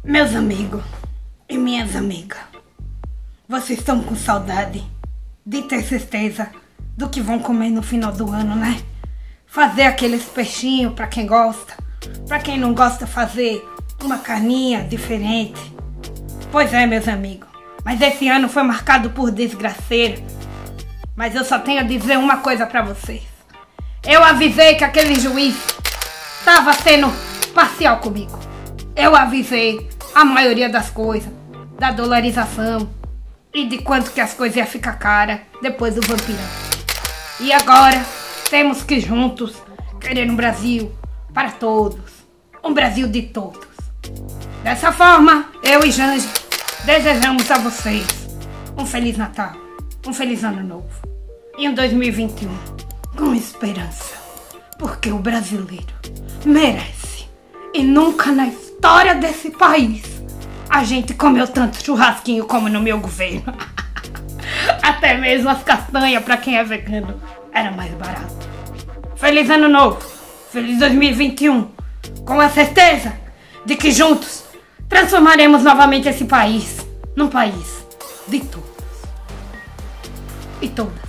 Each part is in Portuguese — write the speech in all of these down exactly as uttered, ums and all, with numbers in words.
Meus amigos e minhas amigas, vocês estão com saudade de ter certeza do que vão comer no final do ano, né? Fazer aqueles peixinhos pra quem gosta, pra quem não gosta fazer uma carninha diferente. Pois é, meus amigos, mas esse ano foi marcado por desgraceira. Mas eu só tenho a dizer uma coisa pra vocês. Eu avisei que aquele juiz estava sendo parcial comigo. Eu avisei a maioria das coisas, da dolarização e de quanto que as coisas iam ficar cara depois do vampirão. E agora temos que juntos querer um Brasil para todos, um Brasil de todos. Dessa forma, eu e Janja desejamos a vocês um Feliz Natal, um Feliz Ano Novo e um dois mil e vinte e um com esperança, porque o brasileiro merece. E nunca na história desse país a gente comeu tanto churrasquinho como no meu governo. Até mesmo as castanhas, para quem é vegano, era mais barato. Feliz Ano Novo, feliz dois mil e vinte e um, com a certeza de que juntos transformaremos novamente esse país num país de todos e todas.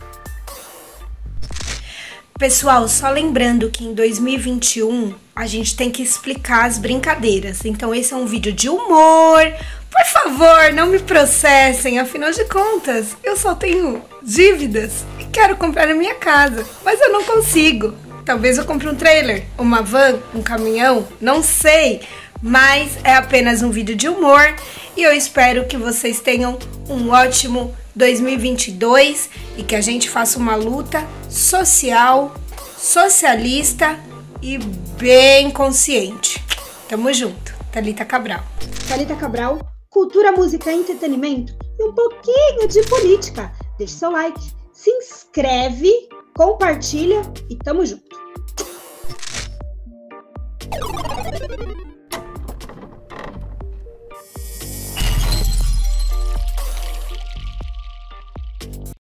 Pessoal, só lembrando que em dois mil e vinte e um a gente tem que explicar as brincadeiras. Então esse é um vídeo de humor. Por favor, não me processem, afinal de contas, eu só tenho dívidas e quero comprar a minha casa, mas eu não consigo. Talvez eu compre um trailer, uma van, um caminhão, não sei. Mas é apenas um vídeo de humor e eu espero que vocês tenham um ótimo dois mil e vinte e dois e que a gente faça uma luta social, socialista e bem consciente. Tamo junto. Thalita Cabral. Thalita Cabral, cultura, música, entretenimento e um pouquinho de política. Deixe seu like, se inscreve, compartilha e tamo junto.